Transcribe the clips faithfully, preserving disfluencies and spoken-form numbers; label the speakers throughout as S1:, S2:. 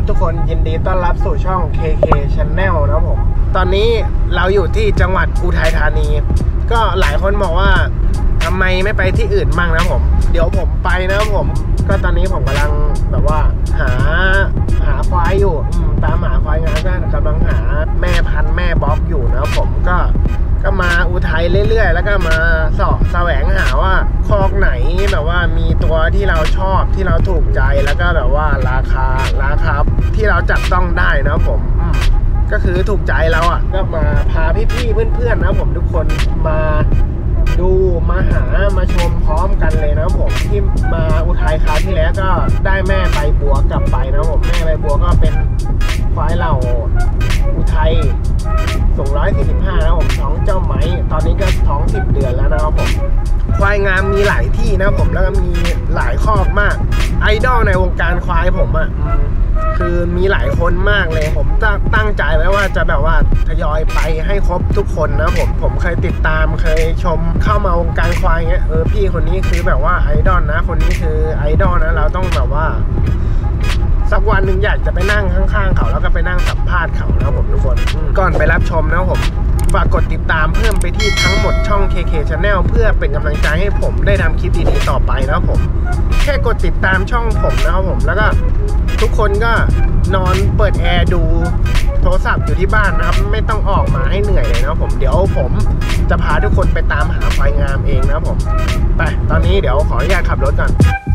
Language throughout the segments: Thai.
S1: ทุกคนยินดีต้อนรับสู่ช่อง เค เค Channel นะครับผมตอนนี้เราอยู่ที่จังหวัดอุทัยธานีก็หลายคนบอกว่าทำไมไม่ไปที่อื่นมั่งนะผมเดี๋ยวผมไปนะครับผมก็ตอนนี้ผมกำลังแบบว่าหาหาควายอยู่ตามหาควายงานก็กำลังหาแม่พันธุ์แม่บล็อกอยู่นะครับผมก็ก็มาอุทัยเรื่อยๆแล้วก็มาสอบแสวงหาว่าคอกไหนแบบว่ามีตัวที่เราชอบที่เราถูกใจแล้วก็แบบว่าราคาราคาที่เราจับต้องได้นะครับผมก็คือถูกใจเราอ่ะก็มาพาพี่ๆเพื่อนๆนะผมทุกคนมาดูมาหามาชมพร้อมกันเลยนะผมที่มาอุทัยคราวที่แล้วก็ได้แม่ใบบัวกลับไปนะผมแม่ใบบัวก็เป็นควายเหล่าอุทัยสูงร้อยสี่สิบห้านะผมท้องเจ้าไหมตอนนี้ก็ท้องสิบเดือนแล้วนะครับผมควายงามมีหลายที่นะผมแล้วก็มีหลายคอกมากไอดอลในวงการควายผมอ่ะคือมีหลายคนมากเลยผมตั้งใจไว้ว่าจะแบบว่าทยอยไปให้ครบทุกคนนะผมผมเคยติดตามเคยชมเข้ามาวงการควายเงี้ยเออพี่คนนี้คือแบบว่าไอดอลนะคนนี้คือไอดอลนะเราต้องแบบว่าสักวันหนึ่งอยากจะไปนั่งข้างๆเขาแล้วก็ไปนั่งสัมภาษณ์เขานะผมทุกคนก่อนไปรับชมนะผมฝากกดติดตามเพิ่มไปที่ทั้งหมดช่อง เค เค Channel เพื่อเป็นกำลังใจให้ผมได้ทำคลิปดีๆต่อไปนะผมแค่กดติดตามช่องผมนะครับผมแล้วก็ทุกคนก็นอนเปิดแอร์ดูโทรศัพท์อยู่ที่บ้านนะครับไม่ต้องออกมาให้เหนื่อยเลยนะผมเดี๋ยวผมจะพาทุกคนไปตามหาควายงามเองนะผมไปตอนนี้เดี๋ยวขออนุญาตขับรถก่อน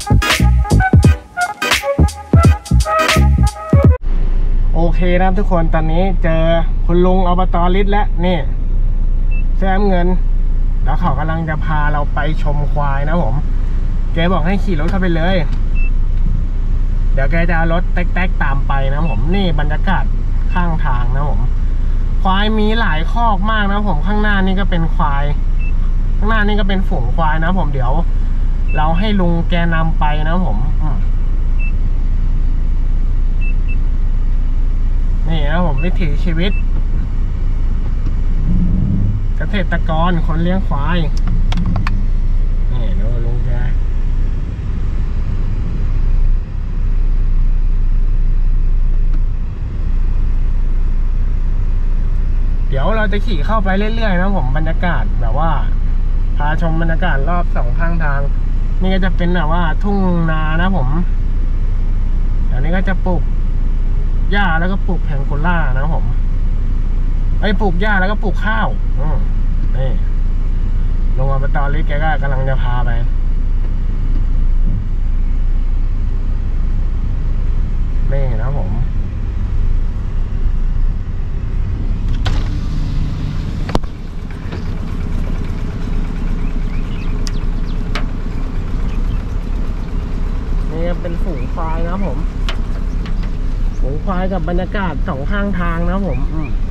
S1: โอเคนะทุกคนตอนนี้เจอคุณลุงอบต.ฤทธิ์และนี่เสื้อเงินแล้วเขากำลังจะพาเราไปชมควายนะผมแกบอกให้ขี่รถเข้าไปเลยเดี๋ยวแกจะรถแต๊กๆตามไปนะผมนี่บรรยากาศข้างทางนะผมควายมีหลายคอกมากนะผมข้างหน้านี่ก็เป็นควายข้างหน้านี่ก็เป็นฝูงควายนะผมเดี๋ยวเราให้ลุงแกนำไปนะผมนี่นะผมวิถีชีวิตเกษตรกรคนเลี้ยงควายนี่ดูลุงแกเดี๋ยวเราจะขี่เข้าไปเรื่อยๆนะผมบรรยากาศแบบว่าพาชมบรรยากาศรอบสองข้างทางนี่ก็จะเป็นแบบว่าทุ่งนานะผมอันนี้ก็จะปลูกหญ้าแล้วก็ปลูกแพงโกล่านะผมไอ้ปลูกหญ้าแล้วก็ปลูกข้าวอืมนี่ลงมาไปตอนนี้แกก็กำลังจะพาไปนี่นะผมนี่เป็นฝูงควายนะผมฝูงควายกับบรรยากาศสองข้างทางนะผม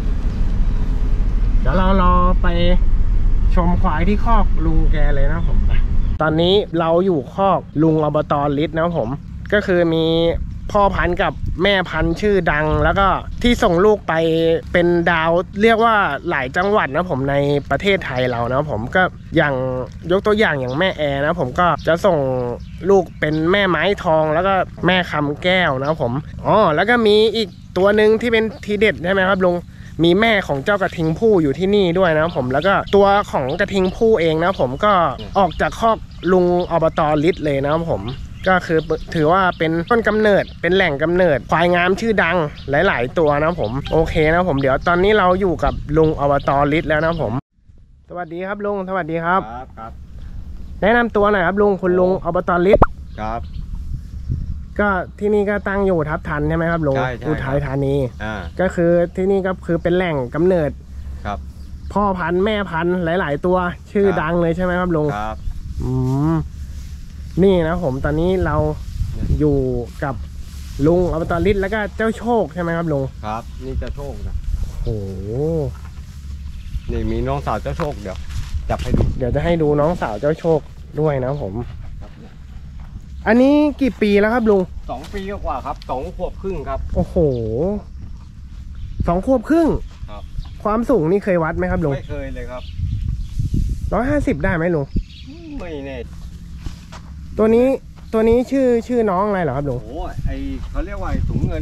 S1: เดี๋ยวเรารอไปชมควายที่คอกลุงแกเลยนะผมตอนนี้เราอยู่คอกลุงอบต.ฤทธิ์นะผมก็คือมีพ่อพันธุ์กับแม่พันธุ์ชื่อดังแล้วก็ที่ส่งลูกไปเป็นดาวเรียกว่าหลายจังหวัดนะผมในประเทศไทยเรานะผมก็อย่างยกตัวอย่างอย่างแม่แอร์นะผมก็จะส่งลูกเป็นแม่ไม้ทองแล้วก็แม่คำแก้วนะผมอ๋อแล้วก็มีอีกตัวหนึ่งที่เป็นทีเด็ดใช่ไหมครับลุงมีแม่ของเจ้ากระทิงผู้อยู่ที่นี่ด้วยนะผมแล้วก็ตัวของกระทิงผู้เองนะผมก็ออกจากคอกลุงอบต.ฤทธิ์เลยนะผมก็คือถือว่าเป็นต้นกำเนิดเป็นแหล่งกำเนิดควายงามชื่อดังหลายๆตัวนะผมโอเคนะผมเดี๋ยวตอนนี้เราอยู่กับลุงอบต.ฤทธิ์แล้วนะผมสวัสดีครับลุงสวัสดีครับ
S2: ครับครับ
S1: แนะนำตัวหน่อยครับลุงคุณลุงอบต.ฤทธิ์
S2: ครับ
S1: ก็ที่นี่ก็ตั้งอยู่ทับทันใช่ไหมครับลุงอุทัยธานีก็คือที่นี่ก็คือเป็นแหล่งกำเนิด
S2: ครับ
S1: พ่อพันธุ์แม่พันธุ์หลายๆตัวชื่อดังเลยใช่ไหมครับลุง
S2: ครับ
S1: อืมนี่นะผมตอนนี้เราอยู่กับลุงอบต.ฤทธิ์แล้วก็เจ้าโชคใช่ไหมครับลุง
S2: ครับนี่เจ้าโชคนะ
S1: โอ้
S2: นี่มีน้องสาวเจ้าโชคเดี๋ยวจับให้ดู
S1: เดี๋ยวจะให้ดูน้องสาวเจ้าโชคด้วยนะผมอันนี้กี่ปีแล้วครับลุง
S2: สองปีกว่าครับสองขวบครึ่งครับ
S1: โอ้โหสองขวบครึ่ง
S2: ครับ
S1: ความสูงนี่เคยวัดไหมครับลุง
S2: ไม่เคยเลยครับ
S1: ร้อยห้าสิบได้ไหมลุง
S2: ไม่แน่
S1: ตัวนี้ตัวนี้ชื่อชื่อน้องอะไรเหรอครับลุง
S2: โอ้ไอเขาเรียกว่าถุงเงิน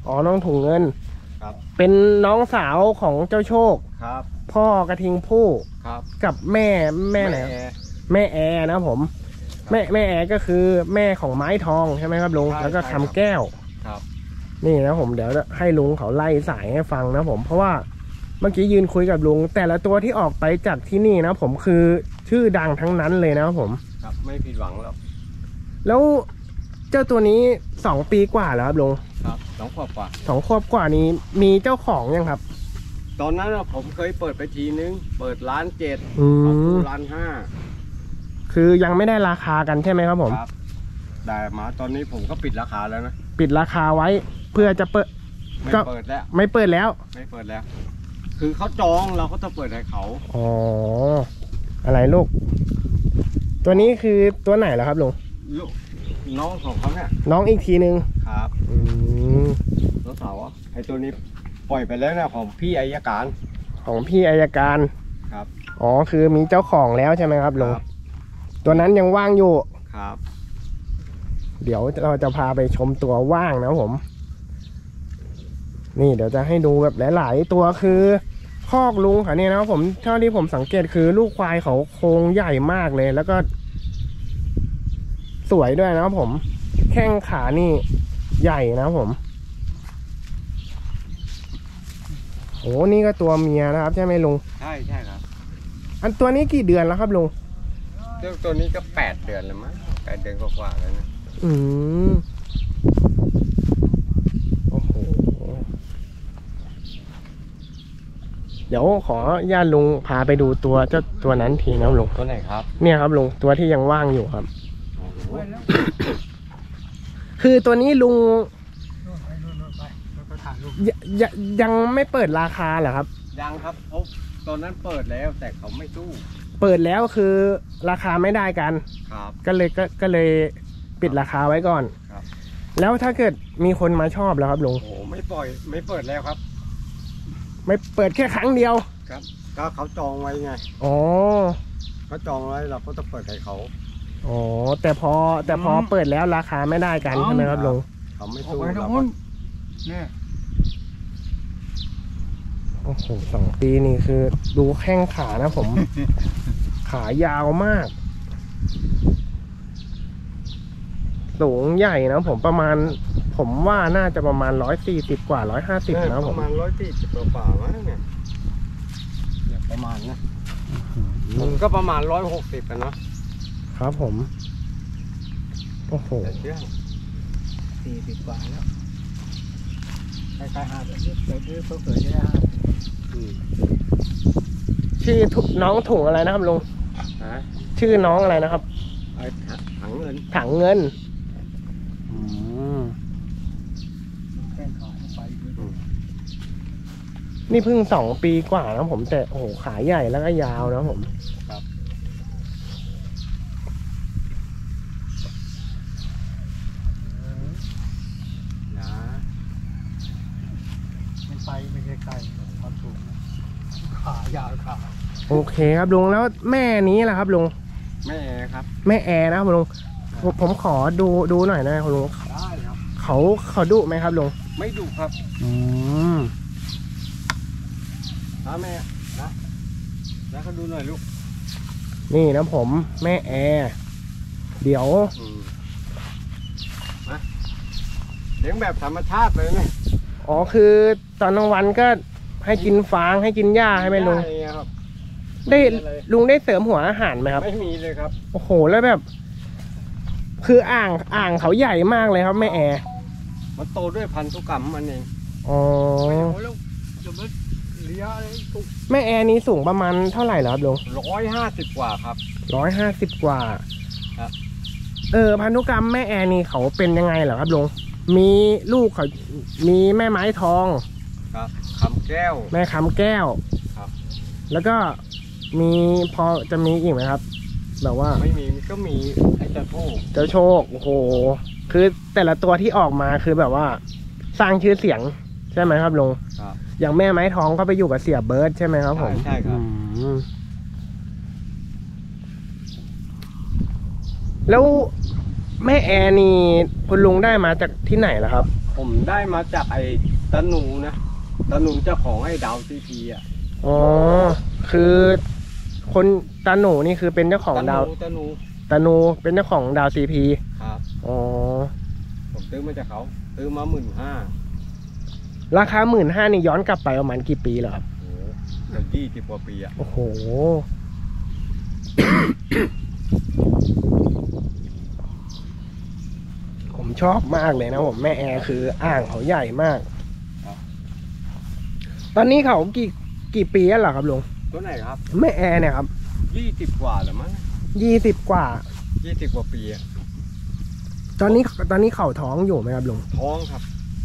S1: อ๋อน้องถุงเงิน
S2: ครับ
S1: เป็นน้องสาวของเจ้าโชค
S2: ครับ
S1: พ่อกระทิงผู้
S2: ครับ
S1: กับแม่แม่ไหน
S2: แอร์
S1: แม่แอร์นะผม แม่แม่แอร์ก็คือแม่ของไม้ทองใช่ไหมครับลุง
S2: ใช่
S1: แล้วก็
S2: ใช่
S1: คำแก้ว
S2: ครับ
S1: นี่นะผมเดี๋ยวให้ลุงเขาไล่สายให้ฟังนะผมเพราะว่าเมื่อกี้ยืนคุยกับลุงแต่ละตัวที่ออกไปจากที่นี่นะผมคือชื่อดังทั้งนั้นเลยนะผม
S2: ครับไม่ผิดหวังหรอก
S1: แล้วเจ้าตัวนี้สองปีกว่าแล้วครับลุง
S2: ครับสองขวบกว่า
S1: สองขวบกว่านี้มีเจ้าของยังครับ
S2: ตอนนั้นน่ะผมเคยเปิดไปทีนึง เปิดร้านเจ็ด
S1: อื
S2: ขอ
S1: ม
S2: ดูร้านห้า
S1: คือยังไม่ได้ราคากันใช่ไหมครับผม
S2: ครับแต่มาตอนนี้ผมก็ปิดราคาแล้วนะ
S1: ปิดราคาไว้เพื่อจะเปิด
S2: ไม่
S1: ก็
S2: เปิดแล้ว
S1: ไม่เปิดแล้ว
S2: ไม่เปิดแล้ว คือเขาจองเราก็ต้องเปิดให้เขา
S1: อ๋ออะไรลูก ตัวนี้คือตัวไหนล่ะครับลุง
S2: ลูกน้องของเขาเนี่ย
S1: น้องอีกทีนึง
S2: ครับ
S1: อืม
S2: น้องสาวอ่ะไอตัวนี้ปล่อยไปแล้วนะของพี่อายการ
S1: ของพี่อายการ
S2: ครับ
S1: อ๋อคือมีเจ้าของแล้วใช่ไหมครับลุง
S2: ครับ
S1: ตัวนั้นยังว่างอยู่
S2: ครับ
S1: เดี๋ยวเราจะพาไปชมตัวว่างนะผม นี่เดี๋ยวจะให้ดูแบบหลาย ๆ ตัวคือคอกลุงเขาเนี่ยนะผมเท่าที่ผมสังเกตคือลูกควายเขาโครงใหญ่มากเลย แล้วก็ สวยด้วยนะครับผม แข้งขานี่ใหญ่นะครับผมโอ้นี่ก็ตัวเมียนะครับใช่ไหมลุง
S2: ใช่ใช่ครับ
S1: อันตัวนี้กี่เดือนแล้วครับลุง
S2: เจ้าตัวนี้ก็แปดเดือนแล้วมั้งแปดเดือนกว่าๆแล้วนะ
S1: อืมโอ้โหเดี๋ยวขอญาติลุงพาไปดูตัวเจ้าตัวนั้นทีนะลุง
S2: ตัวไหนครับ
S1: เนี่ยครับลุงตัวที่ยังว่างอยู่ครับ
S2: โอ้โห
S1: คือตัวนี้ลุงยยยังไม่เปิดราคาเหรอครับ
S2: ยังครับเพราะตอนนั้นเปิดแล้วแต่เขาไม่สู้
S1: เปิดแล้วคือราคาไม่ได้กัน
S2: ครับ
S1: ก็เลยก็ก็เลยปิดราคาไว้ก่อน
S2: ครับ
S1: แล้วถ้าเกิดมีคนมาชอบแล้วครับลุง
S2: โอ้โหไม่ปล่อยไม่เปิดแล้วครับ
S1: ไม่เปิดแค่ครั้งเดียว
S2: ครับก็เขาจองไว้ไง
S1: อ๋อ
S2: เขาจองไว้เราก็ต้องเปิดให้เขา
S1: อ๋อแต่พอแต่พอเปิดแล้วราคาไม่ได้กันใช่ไหมครับลุง
S2: เขาไม่
S3: ออก
S2: สู้
S3: ไปตร
S2: เรา
S3: ง
S2: ก็
S3: นู้นเนี่ย
S1: โอ้โหสองปีนี่คือดูแข้งขานะผม ขายาวมาก สูงใหญ่นะผมประมาณ ผมว่าน่าจะประมาณร้อยสี่สิบกว่าร้อยห้าสิบนะ
S2: ป
S1: ผม
S2: ระมาณร้อยสี่สิบกว่าๆมั้งเนี่ยเนี่ยประมาณนะผมก็ประมาณร้อยหกสิบกันเนาะ
S1: ครับผม โอ้โห
S2: แต่เชื่อ
S3: สี่สิบกว่าแล้วใกล้ๆห้าสิบเดี๋ยวนี้เขาเกิดจะได้ห้า
S2: อืม
S1: ชื่อถุน้องถุงอะไรนะครับลุง
S2: ฮะ
S1: ชื่อน้องอะไรนะครับ
S2: ไอ้ถังเงิน
S1: ถังเงิน อืม
S3: แข้งขาไปด้วย
S1: นี่เพิ่งสองปีกว่านะผมแต่โอ้โหขาใหญ่แล้วก็ยาวนะผม
S2: นะ
S3: มันไปไม่ไกลๆความสูงนะขายาวขา
S1: โอเคครับลุงแล้วแม่นี้ล่ะครับลุง
S2: แม่ครับ
S1: แม่แอร์นะครับลุงผมผมขอดูดูหน่อยนะครับลุง
S3: ได้ครับ
S1: เขาเขาดุไหมครับลุง
S2: ไม่ดุครับ
S1: อืม
S2: นะแม่นะแล้วเขาดูหน่อยลูก
S1: นี่นะผมแม่แอร์เดี๋ยว
S2: อืมมาเลี้ยงแบบธรรมชาติเลยนะ
S1: อ๋อคือตอนกลางวันก็ให้กินฟางให้กินหญ้าให้ไหมลุง
S2: ด้ไครับ
S1: ได้ลุงได้เสริมหัวอาหารไหมครับ
S2: ไม่มีเลยครับ
S1: โอ้โหแล้วแบบ คืออ่างอ่างเขาใหญ่มากเลยครับแม่แอร์
S2: มันโตด้วยพันธุกรรมมันเอง
S1: อ๋อ
S3: โอ้โหแล้วจะมาเลี้ยอะไรตุก
S1: แม่แอร์นี้สูงประมาณเท่าไหร่เหรอครับลุง
S2: ร้อยห้าสิบกว่าครับ
S1: ร้อยห้าสิบกว่า
S2: ครับ
S1: เออพันธุกรรมแม่แอร์นี่เขาเป็นยังไงเหรอครับลุงมีลูกเขามีแม่ไม้ทอง
S2: ครับคำแก้ว
S1: แม่คำแก้ว
S2: ครับ
S1: แล้วก็มีพอจะมีอีกไหมครับ แบบว่า
S2: ไม่มีก็มีไอ้เจ้าโทษ
S1: เจ้าโชคโอ้โหคือแต่ละตัวที่ออกมาคือแบบว่า สร้างชื่อเสียงใช่ไหมครับลุง
S2: ครับ
S1: อย่างแม่ไม้ทองก็ไปอยู่กับเสี่ยเบิร์ดใช่ไหมครับผม
S2: ใช่ครับ
S1: อืมแล้วแม่แอร์นี่คุณลุงได้มาจากที่ไหนล่ะครับ
S2: ผผมได้มาจากไอ้ตะหนูนะตะหนูเจ้าของไอ้ดาวซีพีอ่ะ
S1: อ๋อคือคนตาหนูนี่คือเป็นเจ้าของดาว
S2: ตะหนู
S1: ตาหนูเป็นเจ้าของดาวซีพี
S2: ครับ
S1: อ๋อ
S2: ผมซื้อมาจากเขาซื้อมาหมื่นห้า
S1: ราคาหมื่นห้านี่ย้อนกลับไปประมาณกี่ปีแล้วครับ
S2: โอ้เกือบยี่สิบกว่าปีอ่ะ
S1: โอ้โห ผมชอบมากเลยนะผมแม่แอร์คืออ่างเขาใหญ่มาก ตอนนี้เขากี่กี่ปีแล้วเหรอครับลุง
S2: ตัวไหนครับ
S1: แม่แอร์เนี่ยครับ
S2: ยี่สิบกว่าหรือมั้ง
S1: ยี่สิบกว่า
S2: ยี่สิบกว่าปีอ่ะ
S1: ตอนนี้ตอนนี้เขาท้องอยู่ไหมครับลุง
S2: ท้องครับ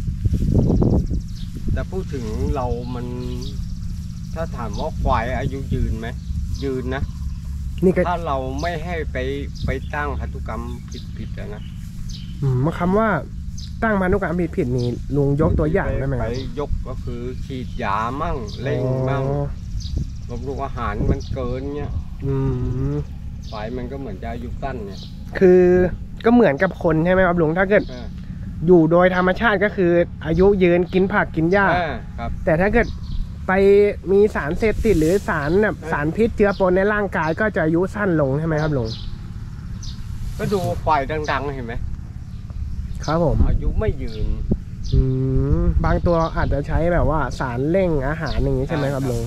S2: แต่พูดถึงเรามัน ถ้าถามว่าควายอายุยืนไหมยืนนะ
S1: นี่ก็
S2: ถ้าเราไม่ให้ไปไปตั้งพันธุกรรมผิดๆอะนะ
S1: อืมคำว่าตั้งพันธุกรรมผิดผิดๆนี่ลุงยกตัวอย่างได้ไหมค
S2: ไป
S1: รับ
S2: ยกก็คือฉีดยามั่งเร่งมั่ง
S1: อ๋อ
S2: บำรุงอาหารมันเกินเงี้ย
S1: อืม
S2: ควายมันก็เหมือนจะอายุสั้นเนี่ย
S1: คือก็เหมือนกับคนใช่ไหมครับลุงถ้าเกิด
S2: เออ
S1: อยู่โดยธรรมชาติก็คืออายุยืนกินผักกินหญ้า
S2: เออครับ
S1: แต่ถ้าเกิดไปมีสารเสพติดหรือสารแบบ
S2: เออ
S1: สารพิษเจือปนในร่างกายก็จะอายุสั้นลงใช่ไหมครับลุง
S2: ก็ดูควายดังๆเห็นไหม
S1: ครับผม
S2: อายุไม่ยืน
S1: อืมบางตัวอาจจะใช้แบบว่าสารเร่งอาหารอย่างนี้ใช่ไหมครับลุง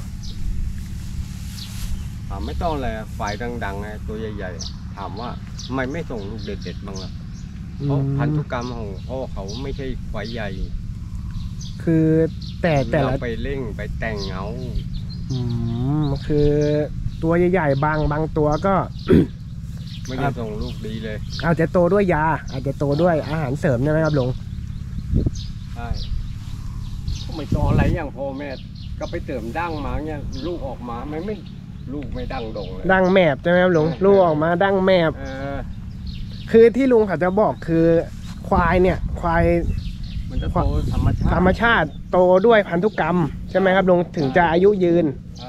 S2: ถามไม่ต้องเลยควายดังๆไงตัวใหญ่ๆถามว่าทำไมไม่ส่งลูกเด็ดๆบ้างล่ะเพราะพันธุกรรมของพ่อเขาไม่ใช่ควายใหญ่
S1: คือแต่แต่ละ
S2: เราไปเร่งไปแต่งเอา
S1: อืมคือตัวใหญ่ๆบางบางตัวก็
S2: ไม่ได้ส่งลูกดีเลย
S1: อาจจะโตด้วยยา อาจจะโตด้วยอาหารเสริมใช่ไหมครับลุง
S2: ใช่ก็ไม่ต่ออะไรอย่างพ่อแม่ก็ไปเติมดั้งมาเนี่ยลูกออกมาไม่ไม่ลูกไม่ดั้งดงเลย
S1: ดั้งแมบใช่ไหมครับลุง
S2: เออ
S1: ลูกออกมาดั้งแมบ
S2: เออ
S1: คือที่ลุงเขาจะบอกคือควายเนี่ย ควาย
S2: มันจะโตธรรมชาติ
S1: ธรรมชาติโตด้วยพันธุกรรมใช่ไหมครับลุงถึงจะอายุยืน
S2: ใช่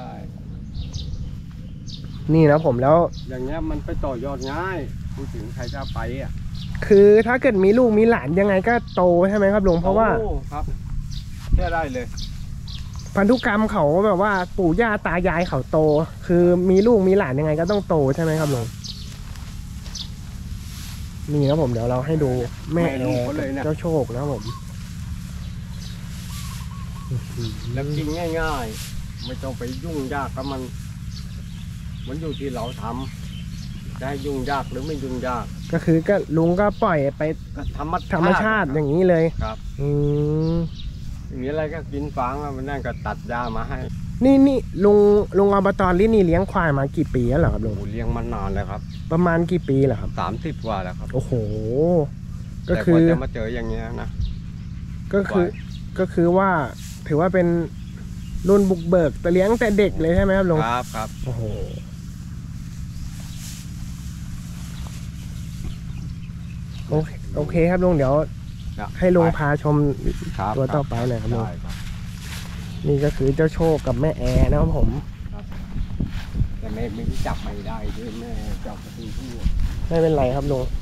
S1: นี่นะผมแล้ว
S2: อย่างเงี้ยมันไปต่อยอดง่ายพูดถึงใครจะไปอ่ะ
S1: คือถ้าเกิดมีลูกมีหลานยังไงก็โตใช่ไหมครับลุงเพราะว่า
S2: โอ้ครับแค่ได้เลย
S1: พันธุกรรมเขาแบบว่าปู่ย่าตายายเขาโต คือมีลูกมีหลานยังไงก็ต้องโตใช่ไหมครับลุงนี่นะผมเดี๋ยวเราให้ดูแม่
S2: แม่ลูกเขาเลยนะ
S1: เจ้าโชคนะผม
S2: แล้วกินง่ายๆ ไม่ต้องไปยุ่งยากกับมัน มันอยู่ที่เราทำได้ยุ่งยากหรือไม่ยุ่งยาก
S1: ก็คือก็ลุงก็ปล่อยไป
S2: ก็ธรรมชาติ
S1: ธรรมชาติอย่างนี้เลย
S2: ครับ
S1: อืม
S2: มีอะไรก็กินฟางแล้วมันนั่นก็ตัดหญ้ามาให้
S1: นี่นี่ลุงลุงอบตลินี่เลี้ยงควายมากี่ปีแล้วเหรอครับลุง
S2: โอ้เลี้ยงมานานแล้วครับ
S1: ประมาณกี่ปีเหรอครับ
S2: สามสิบกว่าแล้วครับ
S1: โอ้โห ก็
S2: แต่
S1: คื
S2: ก
S1: อ
S2: ว่าจะมาเจออย่างเงี้ยนะ
S1: ก็คือก็คือว่าถือว่าเป็นรุ่นบุกเบิกแต่เลี้ยงแต่เด็กเลยใช่ไหมครับลุง
S2: ครับครับ
S1: โอ้โหโอเคโอเคครับลุงเดี๋ยว
S2: ครับ
S1: ให้ลุงพาชม
S2: ครับ
S1: ตัวต่อไปหน่อยครับลุง
S2: ได้ครับ
S1: นี่ก็คือเจ้าโชคกับแม่แอร์นะครับผม
S2: แต่แม่ไม่จับไม่ได้ด้วยแม่จับกระทิงทั่ว
S1: ไม่เป็นไรครับลุง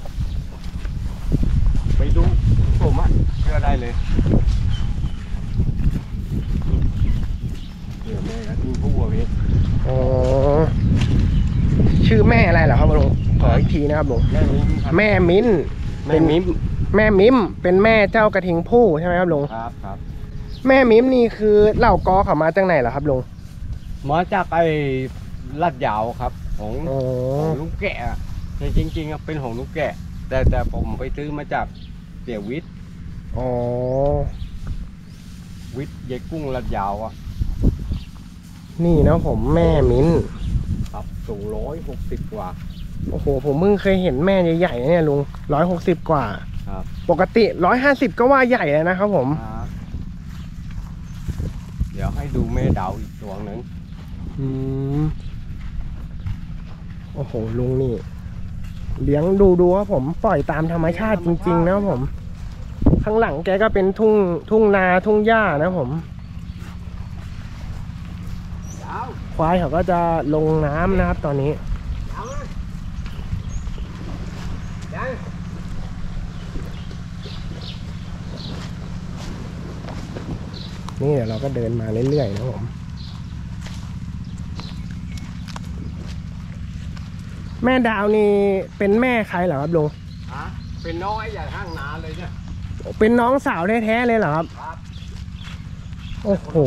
S2: ไปดูผมอ่ะเชื่อได้เลยเดี๋ยวแม่กระทิงทั่วพี่
S1: อ๋อชื่อแม่อะไรเหรอครับลุงขออีกทีนะครับลุง
S2: แม่มิ้มครับ
S1: แม่มิ้น
S2: แม่มิ้ม
S1: แม่มิมเป็นแม่เจ้ากระทิงผู้ใช่ไหมครับลุง
S2: ครับครับ
S1: แม่มิมนี่คือเหล่ากอเขามาจากไหนเหรอครับลุง
S2: มาจากไอ้ลาดยาวครับ ของ
S1: อ๋อ
S2: ของลูกแกะอะแต่จริงๆอะเป็นของลูกแกะ แต่แต่ผมไปซื้อมาจากเสี่ยวิทย์
S1: อ๋อ
S2: วิทย์เยกุ้งลาดยาวอ่ะ
S1: นี่นะผมแม่มิ้น
S2: ครับสูงร้อยหกสิบกว่า
S1: โอ้โหผมเพิ่งเคยเห็นแม่ใหญ่ๆนะเนี่ยลุงร้อยหกสิบกว่า
S2: ครับ
S1: ปกติร้อยห้าสิบก็ว่าใหญ่แล้วนะครับผม
S2: ครับเดี๋ยวให้ดูแม่ดาวอีกตัวหนึ่ง
S1: อืมโอ้โหลุงนี่ เลี้ยงดูดูว่าผมปล่อยตามธรรมชาติจริงๆนะครับผม ข้างหลังแกก็เป็นทุ่งทุ่งนาทุ่งหญ้านะผม
S2: ดาว
S1: ควายเขาก็จะลงน้ำนะครับ ตอนนี้
S2: ดาวนะดาว
S1: นี่เดี๋ยวเราก็เดินมาเรื่อยๆนะผมแม่ดาวนี่เป็นแม่ใครเหรอครับลุง
S2: ฮะเป็นน้อยใหญ่ห้างนาเลยเนี่ย
S1: เป็นน้องสาวแท้ๆเลยเหรอครับ
S2: ครับ
S1: โอ้โห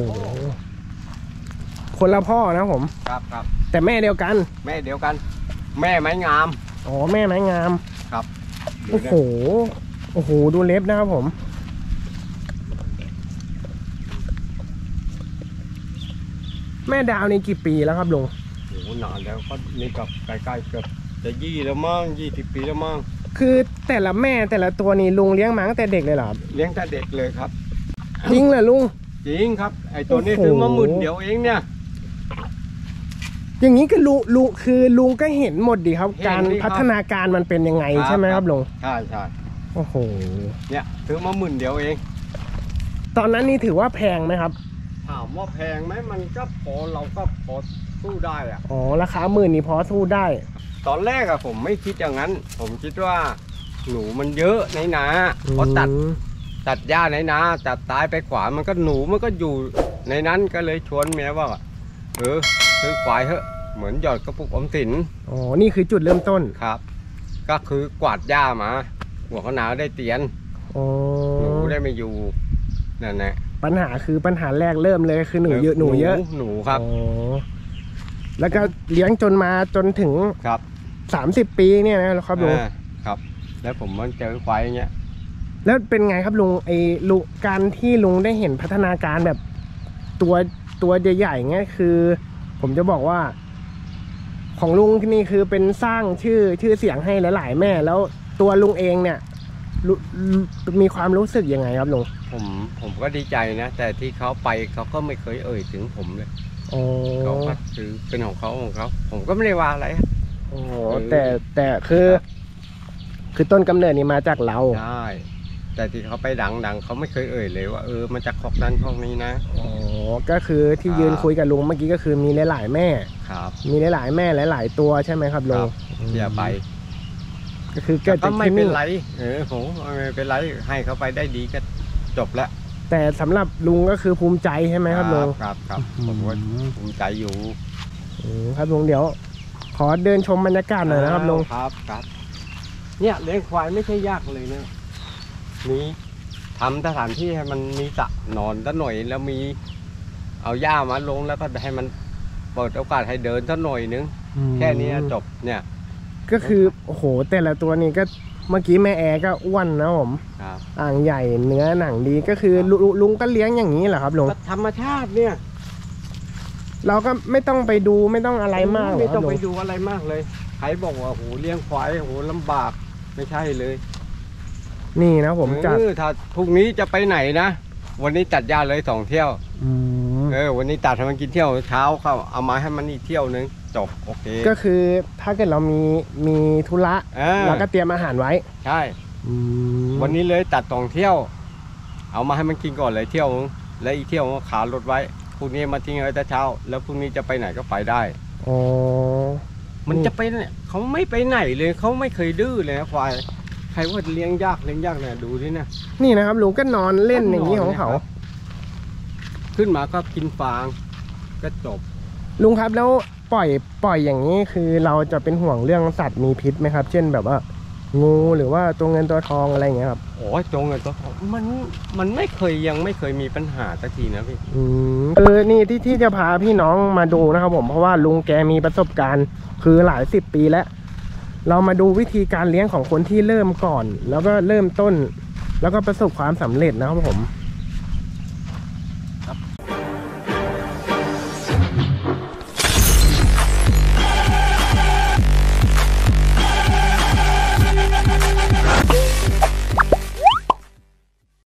S1: คนละพ่อนะผม
S2: ครับครับ
S1: แต่แม่เดียวกัน
S2: แม่เดียวกัน แม่ไม้งาม
S1: อ๋อแม่ไม้งาม
S2: ครับ
S1: โอ้โหโอ้โหดูเล็บนะครับผมแม่ดาวนี่กี่ปีแล้วครับลุง
S2: โอ้โหนานแล้วก็นี่กับใกล้ๆเกือบจะยี่แล้วมั้งยี่สิบปีแล้วมั้ง
S1: คือแต่ละแม่แต่ละตัวนี่ลุงเลี้ยงมาตั้งแต่เด็กเลยเหรอครับ
S2: เลี้ยงแต่เด็กเลยครับ
S1: จริงเหรอลุง
S2: จริงครับไอ้ตัวนี้
S1: โอ้โห
S2: ซื้อมาหมื่นเดียวเองเนี่ย
S1: อย่างนี้ก็ลุงลุงคือลุงก็เห็นหมดดีครับ
S2: เห็น
S1: การ
S2: ดิครับ
S1: พัฒนาการมันเป็นยังไง
S2: ครับ
S1: ใช่ไหมครับลุง
S2: ใช่ใช่
S1: โอ้โห
S2: เนี่ยซื้อมาหมื่นเดียวเอง
S1: ตอนนั้นนี่ถือว่าแพงไหมครับ
S2: ถามว่าแพงไหมมันก็พอเราก็พอสู้ได้อะ
S1: อ๋อราคาหมื่นนี่พอสู้ได้
S2: ตอนแรกอะผมไม่คิดอย่างนั้น ผมคิดว่าหนูมันเยอะในนาพอตัด
S1: อืม
S2: ตัดหญ้าในนาตัดตายไปขวามันก็หนูมันก็อยู่ในนั้นก็เลยชวนเมียว่าเออซื้อควายเถอะเหมือนหยอดกระปุกออมสิน
S1: อ๋อนี่คือจุดเริ่มต้น
S2: ครับ ก็คือกวาดหญ้ามา หัวขนาวได้เตียน
S1: อ๋อ
S2: หนูได้ไม่อยู่นั่นแหละ
S1: ปัญหาคือปัญหาแรกเริ่มเลยคือหนูเยอะหนูเยอะ
S2: หนูครับ
S1: อ๋อแล้วก็เลี้ยงจนมาจนถึง
S2: ครับ
S1: สามสิบปีเนี่ยนะครับลุง
S2: อ่าครับ แล้วผมมันเจอควายอย่างเงี้ย
S1: แล้วเป็นไงครับลุงไอ้ลุงการที่ลุงได้เห็นพัฒนาการแบบตัวตัวใหญ่ๆเงี้ยคือ ผมจะบอกว่า ของลุงที่นี่คือเป็นสร้างชื่อชื่อเสียงให้หลายๆแม่ แล้วตัวลุงเองเนี่ยรู้มีความรู้สึกยังไงครับลุง
S2: ผมผมก็ดีใจนะ แต่ที่เขาไปเขาก็ไม่เคยเอ่ยถึงผมเลย
S1: อ๋อ
S2: เขาก็คือเป็นของเขาของเขาผมก็ไม่ได้ว่าอะไร
S1: โอ้โหแต่แต่คือ คือต้นกำเนิดนี่มาจากเรา
S2: ใช่แต่ที่เขาไปดังๆเขาไม่เคยเอ่ยเลยว่าเออมาจากคอกนั้นคอกนี้นะ
S1: อ๋อก็คือที่ยืนคุยกับลุงเมื่อกี้ก็คือมีหลายๆแม่
S2: ครับ
S1: มีหลายๆแม่หลายๆตัวใช่ไหมครับลุง
S2: อย่าไป
S1: ก็คือเกิด
S2: ก็
S1: จาก
S2: ไม่
S1: ที่
S2: เป็น
S1: นี่
S2: ไรเออผมไม่เป็นไรให้เขาไปได้ดีก็จบแล้ว
S1: แต่สำหรับลุงก็คือภูมิใจใช่ไหมครับลุง
S2: ครับครับผมก็ภูมิใจอยู่
S1: อืมครับลุงเดี๋ยว ขอเดินชมบรรยากาศหน่อยนะครับลุง
S2: ครับครับเนี่ยเลี้ยงควายไม่ใช่ยากเลยนะมีทำสถานที่ให้มันมีสระนอนสักหน่อยแล้วมีเอาหญ้ามาลงแล้วก็ให้มันเปิดโอกาสให้เดินสักหน่อยนึงแค่นี้จบเนี่ย
S1: ก็คือโอ้โหแต่ละตัวนี้ก็เมื่อกี้แม่แอร์ก็อ้วนนะผม
S2: ครับ
S1: อ่างใหญ่เนื้อหนังดีก็คือลุลุลุงก็เลี้ยงอย่างนี้เหรอครับลุง
S2: ก็ธรรมชาติเนี่ย
S1: เราก็ไม่ต้องไปดูไม่ต้องอะไรมากเหร
S2: ไม่
S1: อค
S2: ต้
S1: รั
S2: อบ ง
S1: ลุ
S2: ไป
S1: ง
S2: ดูอะไรมากเลยใครบอกว่าโหเลี้ยงควายโหลำบากไม่ใช่เลย
S1: นี่นะผมจัด
S2: เออถ้าพรุ่งนี้จะไปไหนนะวันนี้ตัดหญ้าเลยสองเที่ยว
S1: อืม
S2: เออวันนี้ตัดให้มันกินเที่ยวเช้าเข้าเอามาให้มันอีกเที่ยวนึงจบโอเค
S1: ก็คือถ้าเกิดเรามีมีธุระ
S2: เออ
S1: เราก็เตรียมอาหารไว้
S2: ใช่
S1: อืม
S2: วันนี้เลยตัดสองเที่ยว เอามาให้มันกินก่อนเลยเที่ยวนึงแล้วอีกเที่ยวก็ขารถไว้พรุ่งนี้มาทิ้งไว้แต่เช้า แล้วพรุ่งนี้จะไปไหนก็ไปได้
S1: อ๋อ
S2: มันจะไปเนี่ยเขาไม่ไปไหนเลยเขาไม่เคยดื้อเลยนะควายใครว่าเลี้ยงยากเลี้ยงยากเนี่ยดูดิเนี่ย
S1: นี่นะครับลุงก็นอนเล่นอย่างนี้ของเขา
S2: ขึ้นมาก็กินฟางก็จบ
S1: ลุงครับแล้วปล่อยปล่อยอย่างนี้คือเราจะเป็นห่วงเรื่องสัตว์มีพิษไหมครับ เช่นแบบว่า งูหรือว่าตัวเงินตัวทองอะไรอย่างเงี้ยครับ
S2: โอ้ยจงเลยตัวมันมันไม่เคยยังไม่เคยมีปัญหาสักทีนะพี่
S1: อืมเออนี่ที่ที่จะพาพี่น้องมาดูนะครับผมเพราะว่าลุงแกมีประสบการณ์คือหลายสิบปีแล้ว เรามาดูวิธีการเลี้ยงของคนที่เริ่มก่อน แล้วก็เริ่มต้น แล้วก็ประสบความสำเร็จนะครับผม